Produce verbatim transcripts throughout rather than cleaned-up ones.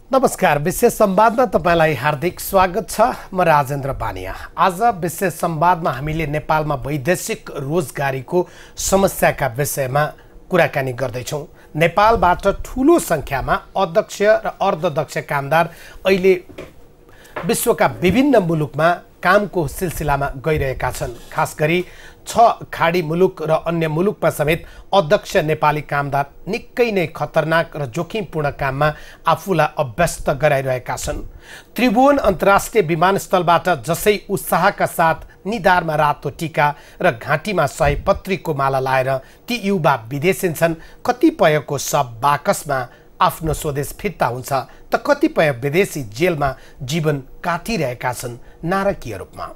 नमस्कार, विशेष संवादमा तपाईलाई हार्दिक स्वागत छ। म राजेन्द्र बानिया। आज विशेष संवादमा हामीले नेपालमा वैदेशिक रोजगारीको समस्याका विषयमा कुराकानी गर्दैछौँ। नेपालबाट ठूलो संख्यामा अध्यक्ष र अर्धदक्ष कामदार अहिले विश्वका विभिन्न मुलुकमा कामको सिलसिलामा गइरहेका छन्। खास गरी छ खाडी मुलुक र अन्य मुलुकमा समेत अध्यक्ष नेपाली कामदार निकै नै खतरनाक र जोखिमपूर्ण काममा आफूलाई अभ्यस्त गराइरहेका छन्। त्रिभुवन अन्तर्राष्ट्रिय विमानस्थलबाट जसै उत्साहका साथ निधारमा रातो टीका र घाँटीमा सयपत्रीको माला लाएर ती युवा विदेशिन्छन्। कतिपयको शव बाकसमा आफ्नो स्वदेश फिर्ता हुन्छ त कतिपय विदेशी जेलमा जीवन काटिरहेका छन् नारकीय रूपमा।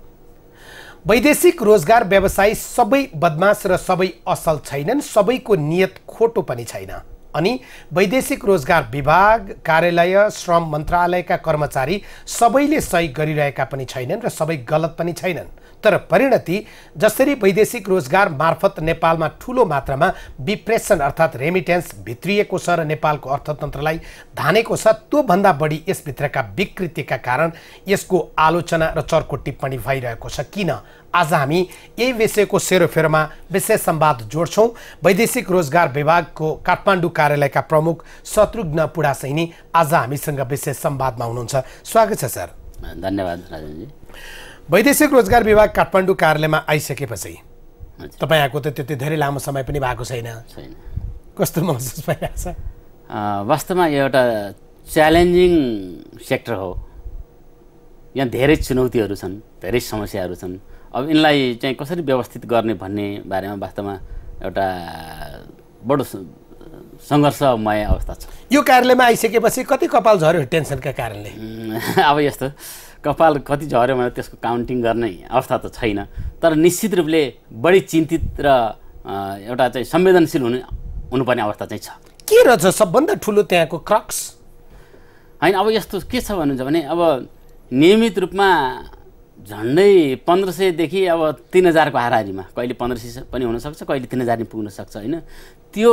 वैदेशिक रोजगार व्यवसायी सबै बदमाश र सबै असल छैनन्, सबैको नियत खोटो पनि छैन। अनि वैदेशिक रोजगार विभाग, कार्यालय, श्रम मन्त्रालयका कर्मचारी सबैले सही गरिरहेका पनि छैनन् र सबै गलत पनि छैनन्। तर परिणति जसरी वैदेशिक रोजगार मार्फत नेपालमा ठूलो मात्रामा विप्रेसन अर्थात् रेमिटेन्स भित्रिएको छ र नेपालको अर्थतन्त्रलाई धानेको छ, त्यो भन्दा बढी यसभित्रका विकृतिका कारण यसको आलोचना र चर्को टिप्पणी भइरहेको छ। किन? आज हामी यही विषयको सेरोफेरोमा विशेष संवाद जोड्छौँ। वैदेशिक रोजगार विभागको काठमाडौँ कार्यालयका प्रमुख शत्रुघ्न पुडासैनी आज हामीसँग विशेष संवादमा हुनुहुन्छ। स्वागत छ सर। धन्यवाद राजेन्द्रजी। वैदेशिक रोजगार विभाग काठमाडौँ कार्यालयमा आइसकेपछि तपाईँ आएको त त्यति धेरै लामो समय पनि भएको छैन छैन कस्तो महसुस भइरहेको छ? वास्तवमा यो एउटा च्यालेन्जिङ सेक्टर हो। यहाँ धेरै चुनौतीहरू छन्, धेरै समस्याहरू छन्। अब यिनलाई चाहिँ कसरी व्यवस्थित गर्ने भन्ने बारेमा वास्तवमा एउटा बडो सङ्घर्षमय अवस्था छ। यो कार्यालयमा आइसकेपछि कति कपाल झर्यो टेन्सनका कारणले? अब यस्तो कपाल कति झर्यो भने त्यसको काउन्टिङ गर्ने अवस्था त छैन, तर निश्चित रूपले बढी चिन्तित र एउटा चाहिँ संवेदनशील हुने हुनुपर्ने अवस्था चाहिँ छ। के रहेछ सबभन्दा ठुलो त्यहाँको क्रक्स? होइन, अब यस्तो के छ भन्नुहुन्छ भने अब नियमित रूपमा झन्डै पन्ध्र सयदेखि अब तिन हजारको हाराहारीमा, कहिले पन्ध्र सय पनि हुनसक्छ, कहिले तिन हजार पनि पुग्न सक्छ। होइन, त्यो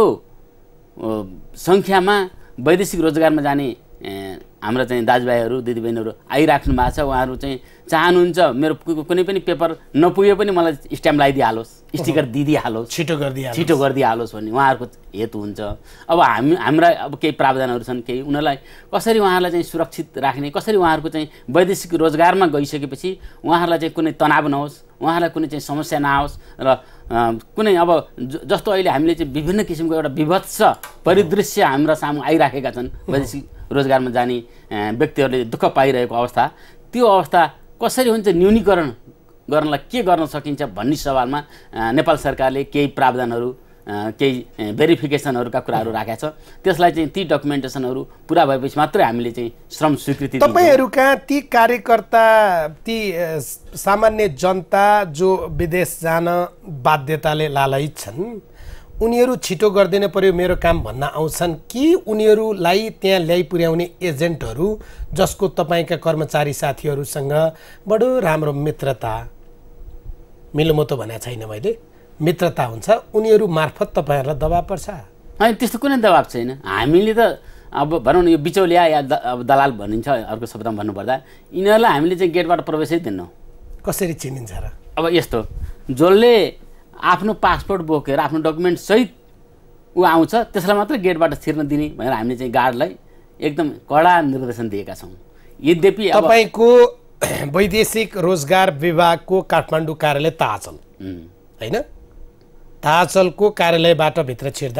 सङ्ख्यामा वैदेशिक रोजगारमा जाने हाम्रा चाहिँ दाजुभाइहरू दिदीबहिनीहरू आइराख्नु भएको छ। उहाँहरू चाहिँ चाहनुहुन्छ मेरो कुनै पनि पेपर नपुगे पनि मलाई स्ट्याम्प लगाइदिइहालोस्, स्टिकर दिइदिइहालोस्, छिटो गरिदिइहालोस् छिटो गरिदिइहालोस् भन्ने उहाँहरूको हेतु हुन्छ। अब हामी हाम्रा अब केही प्रावधानहरू छन्, केही उनीहरूलाई कसरी उहाँहरूलाई चाहिँ सुरक्षित राख्ने, कसरी उहाँहरूको चाहिँ वैदेशिक रोजगारमा गइसकेपछि उहाँहरूलाई चाहिँ कुनै तनाव नहोस्, उहाँहरूलाई कुनै चाहिँ समस्या नआओस् र कुनै अब जस्तो अहिले हामीले चाहिँ विभिन्न किसिमको एउटा विभत्स परिदृश्य हाम्रा सामु आइराखेका छन् वैदेशिक रोजगारमा जाने व्यक्तिहरूले दुःख पाइरहेको अवस्था, त्यो अवस्था कसरी हुन्छ न्यूनीकरण गर्नलाई के गर्न सकिन्छ भन्ने सवालमा नेपाल सरकारले केही प्रावधानहरू, केही भेरिफिकेसनहरूका कुराहरू राखेका छ। त्यसलाई चाहिँ ती डकुमेन्टेसनहरू पुरा भएपछि मात्रै हामीले चाहिँ श्रम स्वीकृति दिन्छौँ। तपाईँहरूका ती कार्यकर्ता, ती सामान्य जनता जो विदेश जान बाध्यताले लालयित छन्, उनीहरू छिटो गरिदिनु पर्यो मेरो काम भन्न आउँछन् कि उनीहरूलाई त्यहाँ ल्याइ पुर्याउने एजेन्टहरू जसको तपाईँका कर्मचारी साथीहरूसँग बडो राम्रो मित्रता, मिलोमतो भनेको छैन मैले, मित्रता हुन्छ, उनीहरू मार्फत तपाईँहरूलाई दबाब पर्छ? होइन, त्यस्तो कुनै दबाब छैन। हामीले त अब भनौँ न यो बिचौलिया या अब दलाल भनिन्छ अर्को शब्दमा भन्नुपर्दा, यिनीहरूलाई हामीले चाहिँ गेटबाट प्रवेशै दिन्नौँ। कसरी चिनिन्छ र? अब यस्तो जसले आफ्नो पासपोर्ट बोकेर आफ्नो डकुमेन्ट सहित ऊ आउँछ त्यसलाई मात्रै गेटबाट छिर्न दिने भनेर हामीले चाहिँ गार्डलाई एकदम कडा निर्देशन दिएका छौँ। यद्यपि तपाईँको वैदेशिक रोजगार विभागको काठमाडौँ कार्यालय ताजल होइन, ताजलको कार्यालयबाट भित्र छिर्दा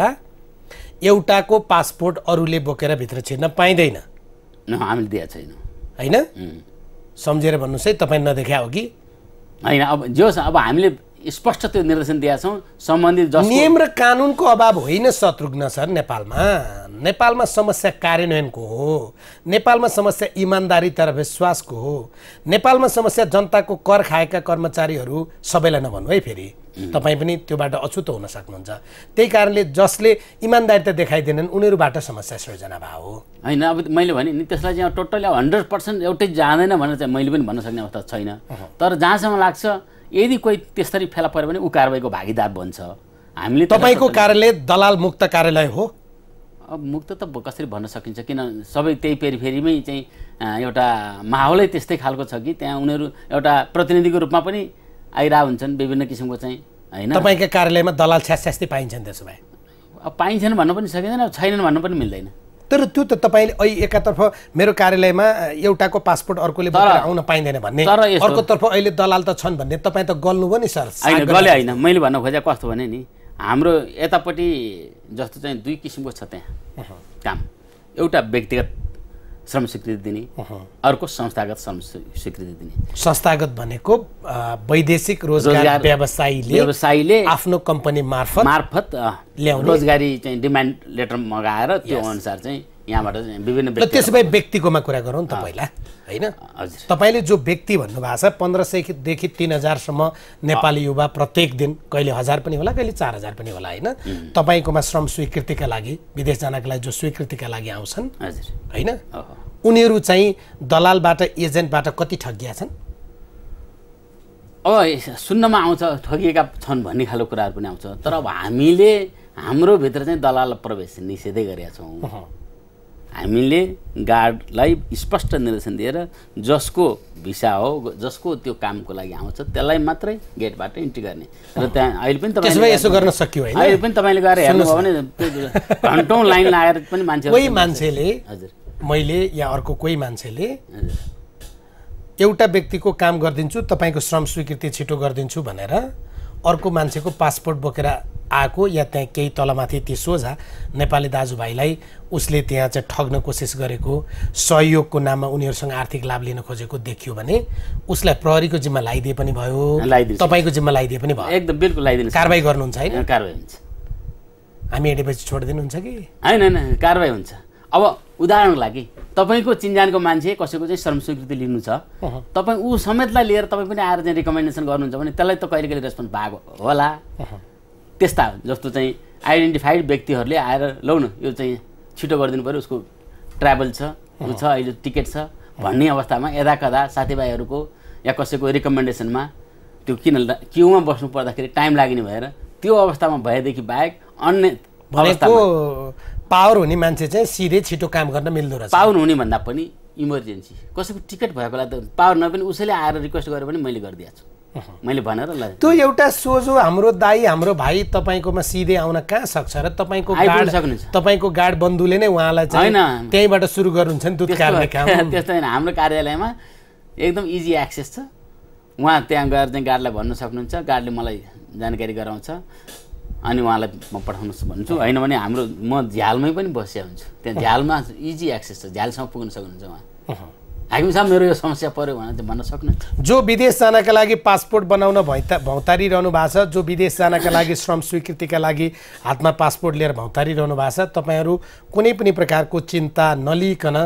एउटाको पासपोर्ट अरूले बोकेर भित्र छिर्न पाइँदैन? हामीले दिएको छैन। होइन, सम्झेर भन्नुहोस् है, तपाईँ नदेखा हो कि होइन? अब जो अब हामीले स्पष्ट त्यो निर्देशन दिएका छौँ। सम्बन्धित जस्तो नियम र कानुनको अभाव होइन शत्रुघ्न सर। नेपालमा नेपालमा समस्या कार्यान्वयनको हो, नेपालमा समस्या इमान्दारिता र विश्वासको हो, नेपालमा समस्या जनताको कर खाएका कर्मचारीहरू सबैलाई नभन्नु है, फेरि तपाईँ पनि त्योबाट अछुतो हुन सक्नुहुन्छ। त्यही कारणले जसले इमान्दारिता देखाइदिएनन् उनीहरूबाट समस्या सृजना भयो हो। होइन, अब मैले भने नि त्यसलाई चाहिँ टोटली अब हन्ड्रेड पर्सेन्ट एउटै जाँदैन भनेर चाहिँ मैले पनि भन्न सक्ने अवस्था छैन। तर जहाँसम्म लाग्छ यदि कोही त्यसरी फेला पर्यो भने ऊ कारबाहीको भागीदार बन्छ। हामीले तपाईँको कार्यालय दलाल मुक्त कार्यालय हो? अब मुक्त त कसरी भन्न सकिन्छ, किन सबै त्यही पेरिफेरीमै चाहिँ एउटा माहौलै त्यस्तै खालको छ कि त्यहाँ उनीहरू एउटा प्रतिनिधिको रूपमा पनि आइरह हुन्छन् विभिन्न किसिमको चाहिँ होइन। तपाईँका कार्यालयमा दलाल छ्यास्यास्ती पाइन्छन् त्यसो भए? अब पाइन्छन् भन्न पनि सकिँदैन, अब छैनन् भन्न पनि मिल्दैन। तर त्यो त तपाईँले अहिले एकातर्फ मेरो कार्यालयमा एउटाको पासपोर्ट अर्कोले बोकेर आउन पाइँदैन भन्ने, अर्कोतर्फ अहिले दलाल त छन् भन्ने, तपाईँ त गल्नुभयो नि सर। होइन गले होइन, मैले भन्न खोजेँ कस्तो भने नि हाम्रो यतापट्टि जस्तो चाहिँ दुई किसिमको छ त्यहाँ काम। एउटा व्यक्तिगत श्रम स्वीकृति दिने, अर्को संस्थागत श्रम स्वीकृति दिने। संस्थागत भनेको वैदेशिक रोजगार व्यवसायीले व्यवसायीले आफ्नो कम्पनी मार्फत मार्फत ल्याउने रोजगारी चाहिँ डिमान्ड लेटर मगाएर त्यो अनुसार चाहिँ यहाँबाट विभिन्न व्यक्ति। त्यसो भए व्यक्तिकोमा कुरा गरौँ त पहिला, होइन? हजुर। तपाईँले जो व्यक्ति भन्नुभएको छ पन्ध्र सयदेखि तिन हजारसम्म नेपाली युवा प्रत्येक दिन, कहिले हजार पनि होला कहिले चार हजार पनि होला, होइन? तपाईँकोमा श्रम स्वीकृतिका लागि, विदेश जानको लागि जो स्वीकृतिका लागि आउँछन्, हजुर, होइन? उनीहरू चाहिँ दलालबाट एजेन्टबाट कति ठगिया छन्? अब सुन्नमा आउँछ ठगिएका छन् भन्ने खालको कुराहरू पनि आउँछ, तर अब हामीले हाम्रो भित्र चाहिँ दलाल प्रवेश निषेधै गरेका छौँ। हामीले गार्डलाई स्पष्ट निर्देशन दिएर जसको भिसा हो, जसको त्यो कामको लागि आउँछ त्यसलाई मात्रै गेटबाट इन्ट्री गर्ने। र त्यहाँ अहिले पनि तपाईँले यसो गर्न सकियो होइन? अहिले पनि तपाईँले गएर हेर्नुभयो भने घन्टौँ लाइन लगाएर पनि मान्छे कोही मान्छेले, हजुर, मैले या अर्को कोही मान्छेले एउटा व्यक्तिको काम गरिदिन्छु, तपाईँको श्रम स्वीकृति छिटो गरिदिन्छु भनेर अर्को मान्छेको पासपोर्ट बोकेर आएको या त्यहाँ केही तलमाथि ती सोझा नेपाली दाजुभाइलाई उसले त्यहाँ चाहिँ ठग्न कोसिस गरेको, सहयोगको नाममा उनीहरूसँग आर्थिक लाभ लिन खोजेको देखियो भने उसलाई प्रहरीको जिम्मा लगाइदिए पनि भयो, तपाईँको जिम्मा लगाइदिए पनि भयो। एकदम बिल्कुल लगाइदिनु, कारबाही गर्नुहुन्छ होइन? कारबाही हुन्छ। हामी हेडेपछि छोडिदिनुहुन्छ कि होइन? होइन, कारबाही हुन्छ। अब उदाहरणको लागि तपाईँको चिन्जानको मान्छे कसैको चाहिँ श्रम स्वीकृति लिनु छ, तपाईँ ऊ समेतलाई लिएर तपाईँ पनि आएर चाहिँ रिकमेन्डेसन गर्नुहुन्छ भने त्यसलाई त कहिले कहिले रेस्पोन्स भएको होला। त्यस्ता जस्तो चाहिँ आइडेन्टिफाइड व्यक्तिहरूले आएर लौ न यो चाहिँ छिटो गरिदिनु पऱ्यो, उसको ट्राभल छ, ऊ छ, अहिले टिकट छ भन्ने अवस्थामा यदा कदा साथीभाइहरूको या कसैको रिकमेन्डेसनमा त्यो किन क्युमा बस्नु पर्दाखेरि टाइम लाग्ने भएर त्यो अवस्थामा भएदेखि बाहेक अन्य भनेको पावर हुने मान्छे चाहिँ सिधै छिटो काम गर्न मिल्दो रहेछ। पावर हुने भन्दा पनि इमर्जेन्सी कसैको टिकट भएकोलाई त पावर नपनि उसैले आएर रिक्वेस्ट गरेर पनि मैले गरिदिएको छु, मैले भनेर ल। त्यो एउटा सोझो हाम्रो दाई हाम्रो भाइ तपाईँकोमा सिधै आउन कहाँ सक्छ र? तपाईँको गार्ड तपाईँको गार्ड बन्धुले नै उहाँलाई चाहिँ त्यहीँबाट सुरु गर्नुहुन्छ नि दुध काट्ने काम। त्यस्तो होइन, हाम्रो कार्यालयमा एकदम इजी एक्सेस छ। उहाँ त्यहाँ गएर चाहिँ गार्डलाई भन्न सक्नुहुन्छ, गार्डले मलाई जानकारी गराउँछ अनि उहाँलाई म पठाउनु भन्छु। होइन भने हाम्रो म झ्यालमै पनि बसिया हुन्छु, त्यहाँ झ्यालमा इजी एक्सेस छ, झ्यालसम्म पुग्न सक्नुहुन्छ उहाँ। हाकिम साहब मेरो यो समस्या पऱ्यो भने चाहिँ भन्न सक्नुहुन्छ। जो विदेश जानका लागि पासपोर्ट बनाउन भैता भौतारिरहनु भएको छ, जो विदेश जानका लागि श्रम स्वीकृतिका लागि हातमा पासपोर्ट लिएर भौतारिरहनु भएको छ, तपाईँहरू कुनै पनि प्रकारको चिन्ता नलिकन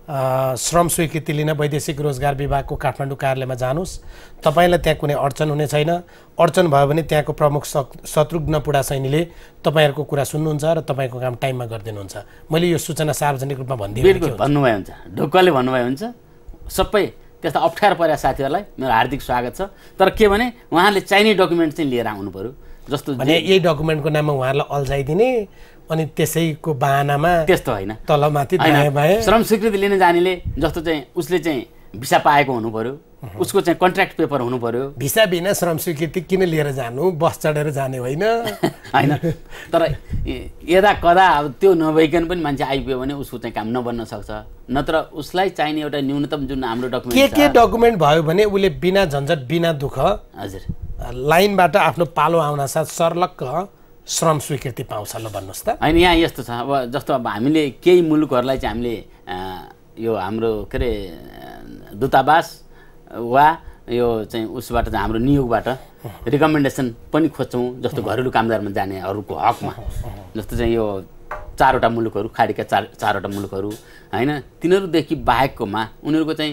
श्रम स्वीकृति लिन वैदेशिक रोजगार विभागको काठमाडौँ कार्यालयमा जानुहोस्। तपाईँलाई त्यहाँ कुनै अडचन हुने छैन। अडचन भयो भने त्यहाँको प्रमुख शत्रुघ्न पुडा सैनीले तपाईँहरूको कुरा सुन्नुहुन्छ र तपाईँको काम टाइममा गरिदिनुहुन्छ। मैले यो सूचना सार्वजनिक रूपमा भनिदिएँ। भन्नुभयो हुन्छ, ढुक्कले भन्नुभयो हुन्छ। सबै त्यस्ता अप्ठ्यारो परेका साथीहरूलाई मेरो हार्दिक स्वागत छ। तर के भने उहाँले चाहिने डकुमेन्ट चाहिँ लिएर आउनु पऱ्यो। जस्तो भने यही डकुमेन्टको नाममा उहाँहरूलाई अल्झाइदिने अनि त्यसैको बाहनामा त्यस्तो होइन, तलमाथि दायाँ बायाँ श्रम स्वीकृति लिन जानेले जस्तो चाहिँ उसले चाहिँ भिसा पाएको हुनु पर्यो, उसको चाहिँ कन्ट्र्याक्ट पेपर हुनु पर्यो। भिसा बिना श्रम स्वीकृति किन लिएर जानु? बस चढेर जाने होइन होइन। तर यदा कदा अब त्यो नभइकन पनि मान्छे आइपुग्यो भने उसको चाहिँ काम नबन्न सक्छ। नत्र उसलाई चाहिने एउटा न्यूनतम जुन हाम्रो डकुमेन्ट के के डकुमेन्ट भयो भने उसले बिना झन्झट बिना दुःख हजुर लाइनबाट आफ्नो पालो आउन साथ सर्लक्क श्रम स्वीकृति पाउँछ ल भन्नुहोस् त। होइन, यहाँ यस्तो छ। अब जस्तो अब हामीले केही मुलुकहरूलाई चाहिँ हामीले यो हाम्रो के अरे दूतावास वा यो चाहिँ उसबाट चाहिँ हाम्रो नियोगबाट रिकमेन्डेसन पनि खोज्छौँ। जस्तो घरेलु कामदारमा जानेहरूको हकमा जस्तो चाहिँ यो चारवटा मुलुकहरू, खाडीका चार चारवटा मुलुकहरू होइन, तिनीहरूदेखि बाहेककोमा उनीहरूको चाहिँ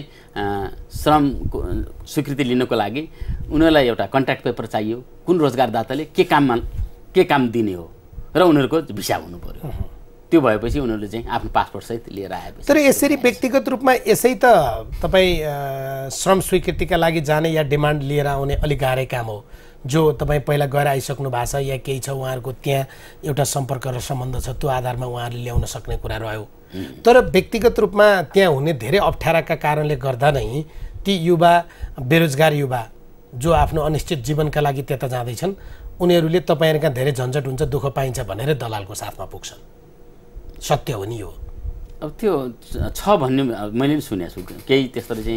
श्रम स्वीकृति लिनको लागि उनीहरूलाई एउटा कन्ट्र्याक्ट पेपर चाहियो, कुन रोजगारदाताले के काममा के काम दिने हो र उनीहरूको भिसा हुनु पर्यो। त्यो भएपछि उनीहरूले चाहिँ आफ्नो पासपोर्ट सहित लिएर आएपछि। तर यसरी व्यक्तिगत रूपमा यसै त तपाईँ श्रम स्वीकृतिका लागि जाने या डिमान्ड लिएर आउने अलिक गाह्रै काम हो। जो तपाईँ पहिला गएर आइसक्नु भएको छ या केही छ उहाँहरूको त्यहाँ एउटा सम्पर्क र सम्बन्ध छ त्यो आधारमा उहाँहरूले ल्याउन सक्ने कुरा रह्यो। तर व्यक्तिगत रूपमा त्यहाँ हुने धेरै अप्ठ्याराका कारणले गर्दा नै ती युवा बेरोजगार युवा जो आफ्नो अनिश्चित जीवनका लागि त्यता जाँदैछन् उनीहरूले तपाईँहरूका धेरै झन्झट हुन्छ दुःख पाइन्छ भनेर दलालको साथमा पुग्छन्। सत्य हो नि यो? अब त्यो छ भन्ने मैले पनि सुनेको छु, केही त्यस्तो चाहिँ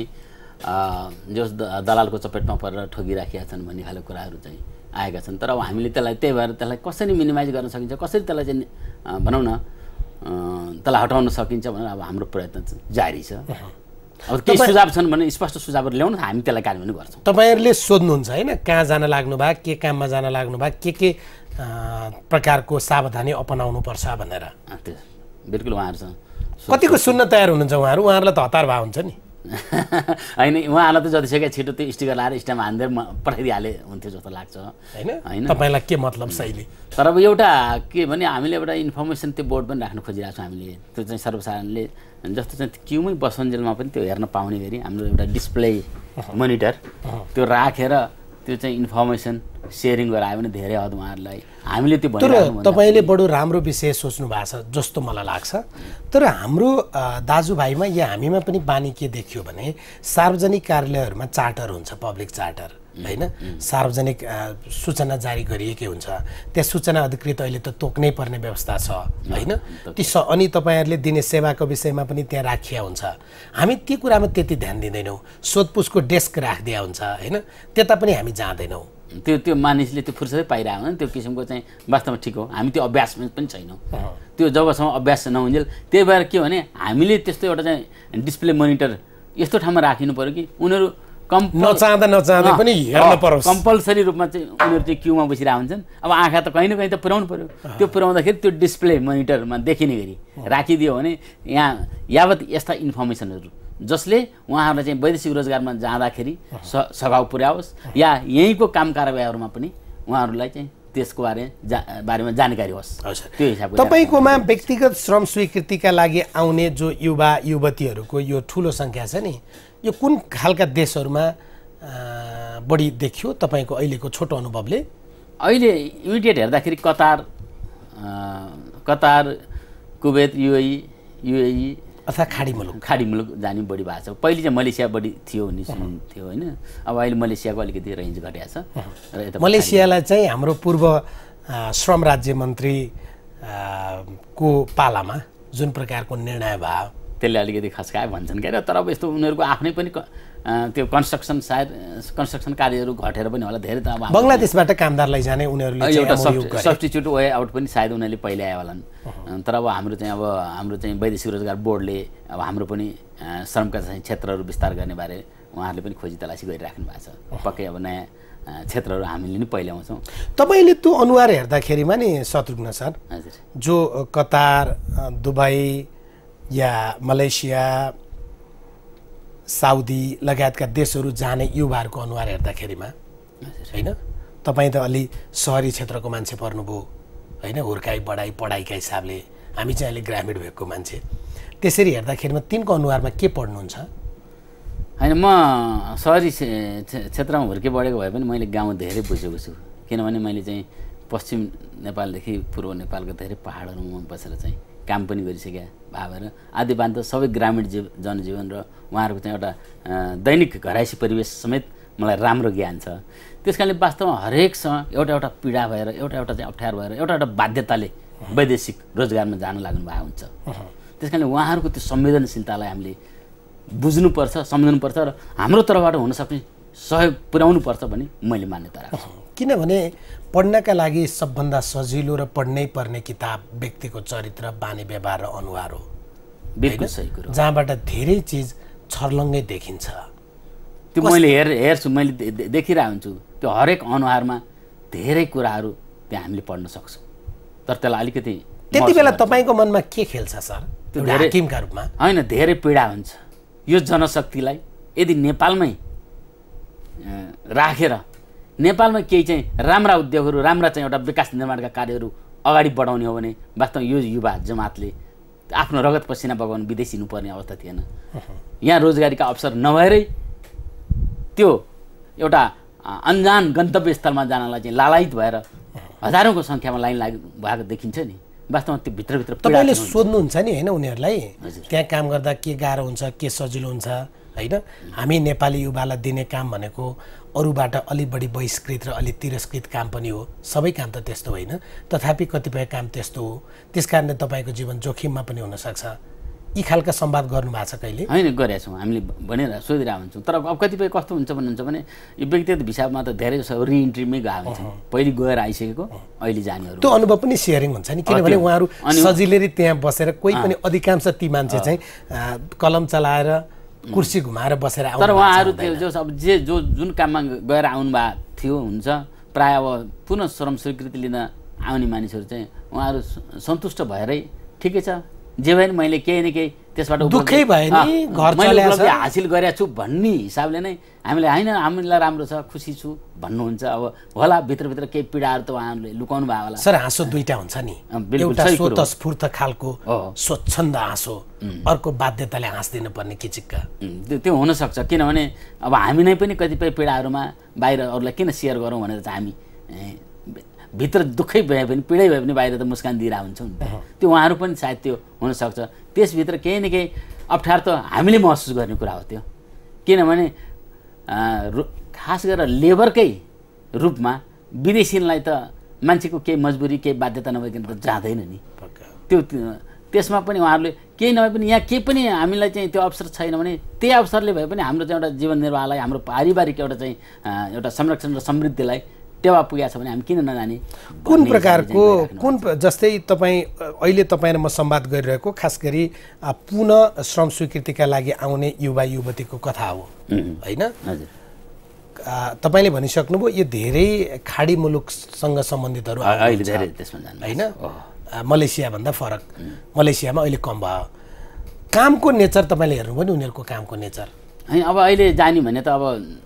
जस दलालको चपेटमा परेर ठगिराखेका छन् भन्ने खालको कुराहरू चाहिँ आएका छन्। तर अब हामीले त्यसलाई त्यही भएर त्यसलाई कसरी मिनिमाइज गर्न सकिन्छ, कसरी त्यसलाई चाहिँ भनौँ न त्यसलाई हटाउन सकिन्छ भनेर अब हाम्रो प्रयत्न जारी छ। अब केही सुझाव छन् भने स्पष्ट सुझावहरू ल्याउन हामी त्यसलाई कार्यान्वयन गर्छौँ। तपाईँहरूले सोध्नुहुन्छ होइन कहाँ जान लाग्नु भयो, के काममा जान लाग्नु भयो, के के प्रकारको सावधानी अपनाउनुपर्छ भनेर? त्यो बिल्कुल उहाँहरूसँग कतिको सुन्न तयार हुनुहुन्छ उहाँहरू? उहाँहरूलाई त हतार भए हुन्छ नि। होइन उहाँहरूलाई त जतिसक्यो छिटो त्यो स्टिकर लाएर स्ट्याम्प हान्दै पठाइदिइहाले हुन्थ्यो जस्तो लाग्छ होइन? होइन तपाईँलाई के मतलब शैली? तर अब एउटा के भने हामीले एउटा इन्फर्मेसन त्यो बोर्ड पनि राख्न खोजिरहेको छौँ हामीले। त्यो चाहिँ सर्वसाधारणले जस्तो चाहिँ क्युमै बसन्जेलमा पनि त्यो हेर्न पाउने गरी हाम्रो एउटा डिस्प्ले मोनिटर त्यो राखेर त्यो चाहिँ इन्फर्मेसन सेयरिङ गरायो भने धेरै हद उहाँहरूलाई हामीले त्यो तर तपाईँले बडो राम्रो विषय सोच्नु भएको छ जस्तो मलाई लाग्छ। तर हाम्रो दाजुभाइमा या हामीमा पनि बानी के देखियो भने सार्वजनिक कार्यालयहरूमा चार्टर हुन्छ, पब्लिक चार्टर होइन, सार्वजनिक सूचना जारी गरिएकै हुन्छ, त्यहाँ सूचना अधिकृत अहिले त तोक्नै पर्ने व्यवस्था छ होइन? ती स अनि तपाईँहरूले दिने सेवाको विषयमा पनि त्यहाँ राखिया हुन्छ। हामी ती कुरामा त्यति ध्यान दिँदैनौँ। सोधपुछको डेस्क राखिदिया हुन्छ होइन, त्यता पनि हामी जाँदैनौँ। त्यो त्यो मानिसले त्यो फुर्सदै पाइरहेको हुँदैन, त्यो किसिमको चाहिँ वास्तवमा ठिक हो। हामी त्यो अभ्यासमा पनि छैनौँ, त्यो जबसम्म अभ्यास नहुन्जेल। त्यही भएर के भने हामीले त्यस्तो एउटा चाहिँ डिस्प्ले मोनिटर यस्तो ठाउँमा राखिनु पऱ्यो कि उनीहरू कम नचाहँदा नचाहँदै पनि हेर्न परोस्। कम्पलसरी रूपमा चाहिँ उनीहरू चाहिँ क्युमा बसिरहेको हुन्छन्। अब आँखा त कहीँ न कहीँ त पुर्याउनु पऱ्यो। त्यो पुर्याउँदाखेरि त्यो डिस्प्ले मोनिटरमा देखिने गरी राखिदियो भने यहाँ यावत यस्ता इन्फर्मेसनहरू जसले उहाँहरूलाई चाहिँ वैदेशिक रोजगारमा जाँदाखेरि स सघाउ पुर्याओस् या यहीँको काम कारबाहीहरूमा पनि उहाँहरूलाई चाहिँ त्यसको बारे जा बारेमा जानकारी होस्, त्यो हिसाबले। तपाईँकोमा व्यक्तिगत श्रम स्वीकृतिका लागि आउने जो युवा युवतीहरूको यो ठुलो सङ्ख्या छ नि, यो कुन खालका देशहरूमा बढी देखियो तपाईँको अहिलेको छोटो अनुभवले? अहिले इमिडिएट हेर्दाखेरि Qatar Qatar Kuwait UAE UAE अर्थात् खाडी मुलुक खाडी मुलुक जाने बढी भएको छ। पहिले चाहिँ मलेसिया बढी थियो भन्ने सुन्थ्यो होइन, अब अहिले मलेसियाको अलिकति रेन्ज घटेको छ। र यता मलेसियालाई चाहिँ हाम्रो पूर्व श्रम राज्य मन्त्री को पालामा जुन प्रकारको निर्णय भयो त्यसले अलिकति खस्कायो भन्छन् क्या। तर अब यस्तो उनीहरूको आफ्नै पनि त्यो कन्स्ट्रक्सन सायद कन्स्ट्रक्सन कार्यहरू घटेर पनि होला धेरै। त अब बङ्गलादेशबाट कामदार लैजाने उनीहरूले एउटा सब्स्टिट्युट वे आउट पनि सायद उनीहरूले पहिला आयो होलान्। तर अब हाम्रो चाहिँ अब हाम्रो चाहिँ वैदेशिक रोजगार बोर्डले अब हाम्रो पनि श्रमका चाहिँ क्षेत्रहरू विस्तार गर्ने बारे उहाँहरूले पनि खोजी तलासी गरिराख्नु भएको छ। पक्कै अब नयाँ क्षेत्रहरू हामीले नि पहिला आउँछौँ। तपाईँले त्यो अनुहार हेर्दाखेरिमा नि शत्रुघ्न सर, हजुर, जो कतार दुबई या मलेसिया साउदी लगायतका देशहरू जाने युवाहरूको अनुहार हेर्दाखेरिमा होइन, तपाईँ त अलि सहरी क्षेत्रको मान्छे पर्नुभयो होइन, हुर्काइ बढाइ पढाइका हिसाबले, हामी चाहिँ अहिले ग्रामीण भेगको मान्छे। त्यसरी हेर्दाखेरिमा तिनको अनुहारमा के पढ्नुहुन्छ? होइन, म सहरी क्षेत्रमा हुर्के बढेको भए पनि मैले गाउँ धेरै बुझेको छु। किनभने मैले चाहिँ पश्चिम नेपालदेखि पूर्व नेपालको धेरै पाहाडहरूमा बसेर चाहिँ काम पनि गरिसके भएर आदिवान्त सबै ग्रामीण जीव जनजीवन र उहाँहरूको चाहिँ एउटा दैनिक घराइसी परिवेश समेत मलाई राम्रो ज्ञान छ। त्यस कारणले वास्तवमा हरेकसँग एउटा एउटा पीडा भएर एउटा एउटा चाहिँ अप्ठ्यारो भएर एउटा एउटा बाध्यताले वैदेशिक रोजगारमा जान लाग्नु भएको हुन्छ। त्यस कारणले उहाँहरूको त्यो संवेदनशीलतालाई हामीले बुझ्नुपर्छ, सम्झनुपर्छ र हाम्रो तर्फबाट हुन सक्ने सहयोग पुर्याउनुपर्छ भन्ने मैले मान्यता राख्छु। किनभने पढ्नका लागि सबभन्दा सजिलो र पढ्नै पर्ने किताब व्यक्तिको चरित्र, बानी व्यवहार र अनुहार हो। बिल्कुल सही कुरो, जहाँबाट धेरै चिज छर्लङ्गै देखिन्छ। त्यो मैले हेर हेर्छु मैले देखिरहेको हुन्छु। त्यो हरेक अनुहारमा धेरै कुराहरू त्यहाँ हामीले पढ्न सक्छौँ। तर त्यसलाई अलिकति त्यति बेला तपाईँको मनमा के खेल्छ सर त्यो हाकिमका रूपमा? होइन, धेरै पीडा हुन्छ। यो जनशक्तिलाई यदि नेपालमै राखेर नेपालमा केही चाहिँ राम्रा उद्योगहरू, राम्रा चाहिँ एउटा विकास निर्माणका कार्यहरू अगाडि बढाउने हो भने वास्तवमा यो युवा जमातले आफ्नो रगत पसिना बगाउन विदेश हिँड्नुपर्ने अवस्था थिएन। यहाँ रोजगारीका अवसर नभएरै त्यो एउटा अन्जान गन्तव्यस्थलमा जानलाई चाहिँ लालायित भएर हजारौँको सङ्ख्यामा लाइन लागि भएको देखिन्छ नि। वास्तवमा त्यो भित्रभित्र तपाईँले सोध्नुहुन्छ नि होइन उनीहरूलाई त्यहाँ काम गर्दा के गाह्रो हुन्छ के सजिलो हुन्छ होइन। हामी नेपाली युवालाई दिने काम भनेको अरूबाट अलिक बढी बहिष्कृत र अलिक तिरस्कृत काम पनि हो। सबै काम त त्यस्तो होइन, तथापि कतिपय काम त्यस्तो हो। त्यस कारणले तपाईँको जीवन जोखिममा पनि हुनसक्छ। यी खालका संवाद गर्नु भएको छ कहिले? होइन, गरेका छौँ हामीले भनेर सोधिरहेको हुन्छौँ। तर अब कतिपय कस्तो हुन्छ भन्नुहुन्छ भने यो व्यक्तिगत हिसाबमा त धेरै जसो रिइन्ट्रीमै गएको हुन्छ, पहिले गएर आइसकेको अहिले जानेहरू। त्यो अनुभव पनि सेयरिङ हुन्छ नि, किनभने उहाँहरू सजिलै त्यहाँ बसेर कोही पनि अधिकांश ती मान्छे चाहिँ कलम चलाएर कुर्सी घुमाएर बसेर आउनु। तर उहाँहरू त्यो जो अब जे जो जुन काममा गएर आउनु भएको थियो हुन्छ, प्रायः अब पुनः श्रम स्वीकृति लिन आउने मानिसहरू चाहिँ उहाँहरू सन्तुष्ट भएरै ठिकै छ, जे भए नि मैले केही न केही त्यसबाट दुःखै भए नि घर चलाएको हासिल गरेको छु भन्ने हिसाबले नै हामीले होइन हामीलाई राम्रो छ खुसी छु भन्नुहुन्छ। अब होला भित्रभित्र केही पीडाहरू त उहाँहरूले लुकाउनु भयो होला। सर हाँसो दुईटा हुन्छ नि, एउटा स्वतस्फूर्त खालको स्वच्छन्द हाँसो, अर्को बाध्यताले हाँस्दिनु पर्ने किचिक्का। त्यो हुनसक्छ, किनभने अब हामी नै पनि कतिपय पीडाहरूमा बाहिर अरूलाई किन सेयर गरौँ भनेर चाहिँ हामी भित्र दुःखै भए पनि पीडै भए पनि बाहिर त मुस्कान दिइरहेको हुन्छौँ नि। त्यो उहाँहरू पनि सायद त्यो हुनसक्छ। त्यसभित्र केही न केही अप्ठ्यारो त हामीले महसुस गर्ने कुरा हो त्यो, किनभने खास गरेर लेबरकै रूपमा विदेशीलाई त मान्छेको केही मजबुरी केही बाध्यता नभइकन त जाँदैन नि। त्यो त्यसमा पनि उहाँहरूले केही नभए पनि यहाँ केही पनि हामीलाई चाहिँ त्यो अवसर छैन भने त्यही अवसरले भए पनि हाम्रो चाहिँ एउटा जीवन निर्वाहलाई हाम्रो पारिवारिक एउटा चाहिँ एउटा संरक्षण र समृद्धिलाई टेवा पुगेको छ भने हामी किन नजाने। कुन प्रकारको कुन जस्तै तपाईँ अहिले तपाईँ र म संवाद गरिरहेको खास गरी पुनः श्रम स्वीकृतिका लागि आउने युवा युवतीको कथा हो होइन? हजुर, तपाईँले भनिसक्नुभयो यो धेरै खाडी मुलुकसँग सम्बन्धितहरू अहिले धेरै त्यसमा जानु होइन। मलेसियाभन्दा फरक, मलेसियामा अहिले कम भयो। कामको नेचर तपाईँले हेर्नुभयो नि उनीहरूको कामको नेचर होइन। अब अहिले जाने भने त अब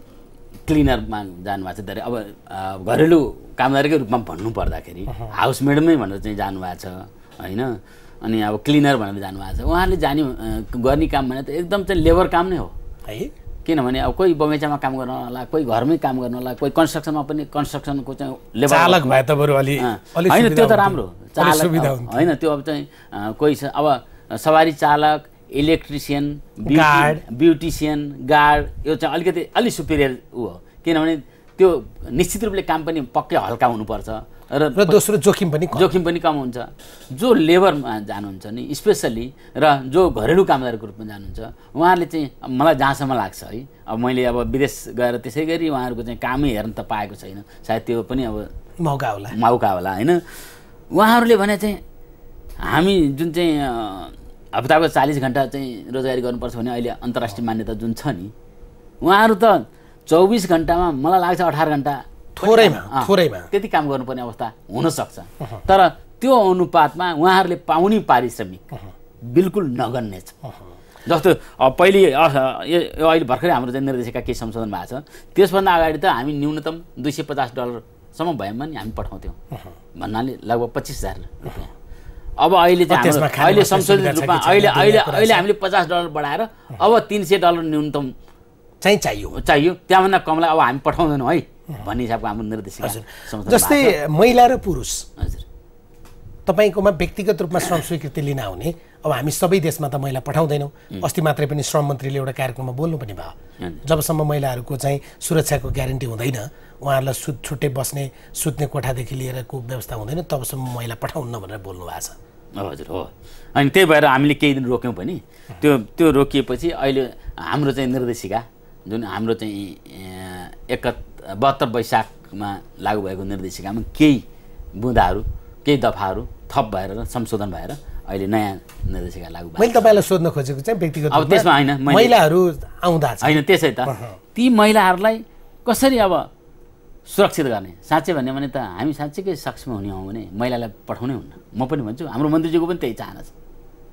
क्लिनरमा जानुभएको छ धेरै, अब घरेलु कामदारीकै रूपमा भन्नु पर्दाखेरि हाउसमेडमै भनेर चाहिँ जानुभएको छ होइन। अनि अब क्लिनर भनेर जानुभएको छ। उहाँहरूले जाने गर्ने काम भने त एकदम चाहिँ लेबर काम नै हो है, किनभने अब कोही बगैँचामा काम गर्न होला, कोही घरमै काम गर्न होला, कोही कन्स्ट्रक्सनमा पनि कन्स्ट्रक्सनको चाहिँ लेबर चालक भए त बरु अलि होइन त्यो त राम्रो चालक होइन। त्यो अब चाहिँ कोही छ अब सवारी चालक, इलेक्ट्रिसियन, गार्ड, ब्युटिसियन, गार्ड, यो चाहिँ अलिकति अलिक सुपिरियर ऊ हो, किनभने त्यो निश्चित रूपले काम पनि पक्कै हल्का हुनुपर्छ र दोस्रो जोखिम पनि जोखिम पनि कम हुन्छ। जो लेबरमा जानुहुन्छ नि स्पेसल्ली र जो घरेलु कामदारको रूपमा जानुहुन्छ उहाँहरूले चाहिँ मलाई जहाँसम्म लाग्छ है, अब मैले अब विदेश गएर त्यसै गरी उहाँहरूको चाहिँ कामै हेर्न त पाएको छैन, सायद त्यो पनि अब मौका होला मौका होला होइन। उहाँहरूले भने चाहिँ हामी जुन चाहिँ हप्ताको चालिस घन्टा चाहिँ रोजगारी गर्नुपर्छ भने अहिले अन्तर्राष्ट्रिय मान्यता जुन छ नि, उहाँहरू त चौबिस घन्टामा मलाई लाग्छ अठार घन्टा थोरैमा थोरैमा त्यति काम गर्नुपर्ने अवस्था हुनसक्छ। तर त्यो अनुपातमा उहाँहरूले पाउने पारिश्रमिक बिल्कुल नगन्ने छ। जस्तो पहिले यो अहिले भर्खरै हाम्रो चाहिँ निर्देशिका केही संशोधन भएको छ, त्यसभन्दा अगाडि त हामी न्यूनतम दुई सय पचास डलरसम्म भएमा नि हामी पठाउँथ्यौँ भन्नाले लगभग पच्चिस हजार रुपियाँ। अब अहिले चाहिँ अहिले संशोधित रूपमा अहिले अहिले अहिले हामीले पचास डलर बढाएर अब तिन सय डलर न्यूनतम चाहिँ चाहियो चाहियो त्यहाँभन्दा कमलाई अब हामी पठाउँदैनौँ है भन्ने हिसाबको हाम्रो निर्देशिका। जस्तै महिला र पुरुष हजुर तपाईँकोमा व्यक्तिगत रूपमा श्रम स्वीकृति लिन आउने, अब हामी सबै देशमा त महिला पठाउँदैनौँ। अस्ति मात्रै पनि श्रम मन्त्रीले एउटा कार्यक्रममा बोल्नु पनि भयो, जबसम्म महिलाहरूको चाहिँ सुरक्षाको ग्यारेन्टी हुँदैन, उहाँहरूलाई सुत छुट्टै बस्ने सुत्ने कोठादेखि लिएरको व्यवस्था हुँदैन, तबसम्म महिला पठाउन्न भनेर बोल्नु भएको छ। हजुर हो, अनि त्यही भएर हामीले केही दिन रोक्यौँ पनि। त्यो त्यो रोकिएपछि अहिले हाम्रो चाहिँ निर्देशिका जुन हाम्रो चाहिँ एक बहत्तर वैशाखमा लागू भएको निर्देशिकामा केही बुँदाहरू केही दफाहरू थप भएर संशोधन भएर अहिले नयाँ निर्देशिका लागू भयो। मैले तपाईँलाई सोध्न खोजेको चाहिँ व्यक्तिगत अब त्यसमा होइन महिलाहरू आउँदा होइन त्यसै त ती महिलाहरूलाई कसरी अब सुरक्षित गर्ने। साँच्चै भन्यो भने त हामी साँच्चैकै सक्षम हुने हौँ भने महिलालाई पठाउनै हुन्न। म पनि भन्छु हाम्रो मन्त्रीजीको पनि त्यही चाहना छ।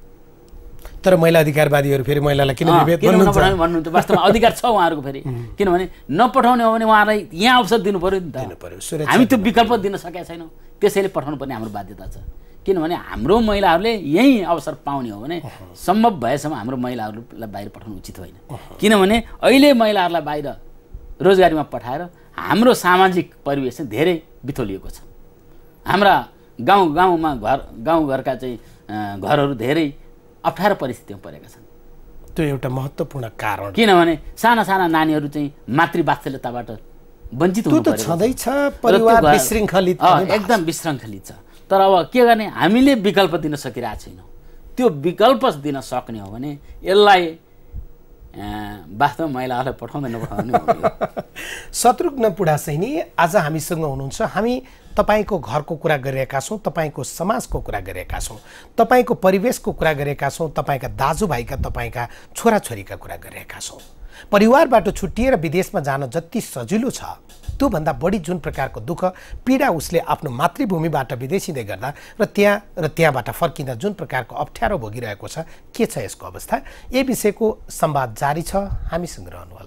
तर महिला अधिकारवादीहरू फेरि महिलालाई किन विभेद भन्नुहुन्छ? वास्तवमा अधिकार छ उहाँहरूको फेरि, किनभने नपठाउने हो भने उहाँलाई यहाँ अवसर दिनु पर्यो नि त। हामी त्यो विकल्प दिन सकेका छैनौँ, त्यसैले पठाउनु पर्ने हाम्रो बाध्यता छ। किनभने हाम्रो महिलाहरूले यही अवसर पाउने हो भने सम्भव भएसम्म हाम्रो महिलाहरूलाई बाहिर पठाउनु उचित होइन। किनभने अहिले महिलाहरूलाई बाहिर रोजगारीमा पठाएर हाम्रो सामाजिक परिवेश चाहिँ धेरै बिथोलिएको छ। हाम्रा गाउँ गाउँमा घर गाउँघरका चाहिँ घरहरू धेरै अप्ठ्यारो परिस्थितिमा परेका छन्। त्यो एउटा महत्त्वपूर्ण कारण, किनभने साना साना नानीहरू चाहिँ मातृवात्सल्यताबाट वञ्चित हुनु त्यो त छँदैछ, परिवार विशृङ्खलित एकदम विशृङ्खलित छ। तर अब के गर्ने, हामीले विकल्प दिन सकिरहेको छैनौँ। त्यो विकल्प दिन सक्ने हो भने यसलाई वास्तवमा महिलाहरूलाई पठाउँदै नपठाउने। शत्रुघ्न पुडासैनी आज हामीसँग हुनुहुन्छ। हामी तपाईँको घरको कुरा गरिरहेका छौँ, तपाईँको समाजको कुरा गरिरहेका छौँ, तपाईँको परिवेशको कुरा गरिरहेका छौँ, तपाईँका दाजुभाइका तपाईँका छोराछोरीका कुरा गरिरहेका छौँ। परिवारबाट छुट्टिएर विदेशमा जान जति सजिलो छ त्योभन्दा बढी जुन प्रकारको दुःख पीडा उसले आफ्नो मातृभूमिबाट विदेशिँदै गर्दा र त्यहाँ र त्यहाँबाट फर्किँदा जुन प्रकारको अप्ठ्यारो भोगिरहेको छ, के छ यसको अवस्था, यही विषयको संवाद जारी छ। हामीसँग रहनुहोला।